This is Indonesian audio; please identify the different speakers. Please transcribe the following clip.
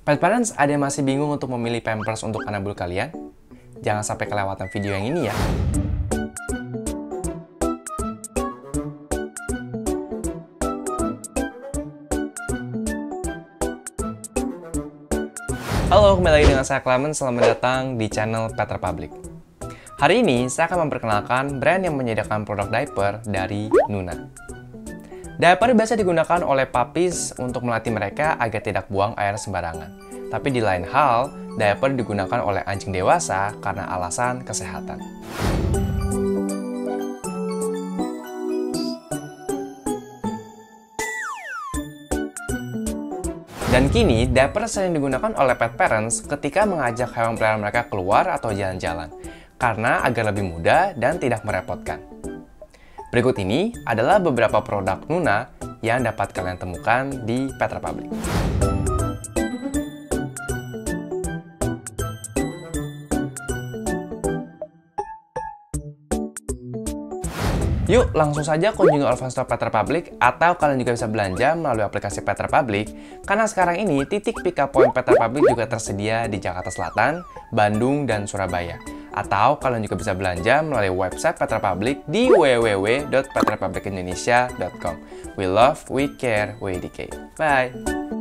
Speaker 1: Pet parents, ada yang masih bingung untuk memilih Pampers untuk anak bulu kalian? Jangan sampai kelewatan video yang ini ya. Halo, kembali lagi dengan saya Clement. Selamat datang di channel Pet Republic. Hari ini, saya akan memperkenalkan brand yang menyediakan produk diaper dari Nuna. Diaper biasa digunakan oleh puppies untuk melatih mereka agar tidak buang air sembarangan. Tapi di lain hal, diaper digunakan oleh anjing dewasa karena alasan kesehatan. Dan kini, diaper sering digunakan oleh pet parents ketika mengajak hewan peliharaan mereka keluar atau jalan-jalan, karena agar lebih mudah dan tidak merepotkan. Berikut ini adalah beberapa produk Nuna yang dapat kalian temukan di Pet Republic. Yuk, langsung saja kunjungi Orphan Store Pet Republic, atau kalian juga bisa belanja melalui aplikasi Pet Republic, karena sekarang ini titik pick up point Pet Republic juga tersedia di Jakarta Selatan, Bandung, dan Surabaya. Atau kalian juga bisa belanja melalui website Pet Republic di www.petrepublicindonesia.com. We love, we care, we educate. Bye!